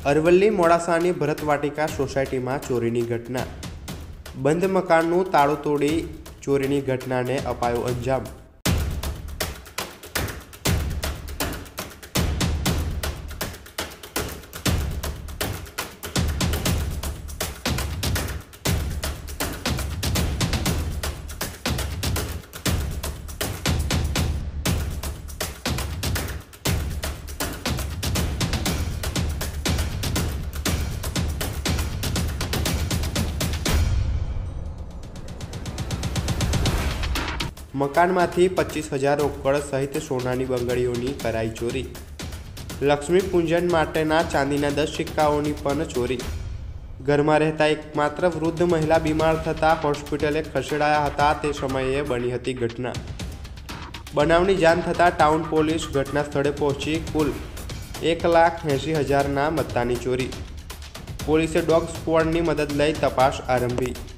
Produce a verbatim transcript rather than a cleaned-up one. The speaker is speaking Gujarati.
અરવલ્લી મોડાસાની ભરતવાટિકા સોસાયટીમાં ચોરીની ઘટના। બંધ મકાનનું તાળું તોડી ચોરીની ઘટનાને અપાયો અંજામ। મકાનમાંથી પચીસ હજાર રોકડ સહિત સોનાની બંગડીઓની કરાઈ ચોરી। લક્ષ્મી પૂજન માટેના ચાંદીના દસ સિક્કાઓની પણ ચોરી। ઘરમાં રહેતા એકમાત્ર વૃદ્ધ મહિલા બીમાર થતાં હોસ્પિટલે ખસેડાયા હતા તે સમયે બની હતી ઘટના। બનાવની જાણ થતાં ટાઉન પોલીસ ઘટના સ્થળે પહોંચી કુલ એક લાખ એંસી હજારના મત્તાની ચોરી। પોલીસે ડોગ સ્ક્વોડની મદદ લઈ તપાસ આરંભી।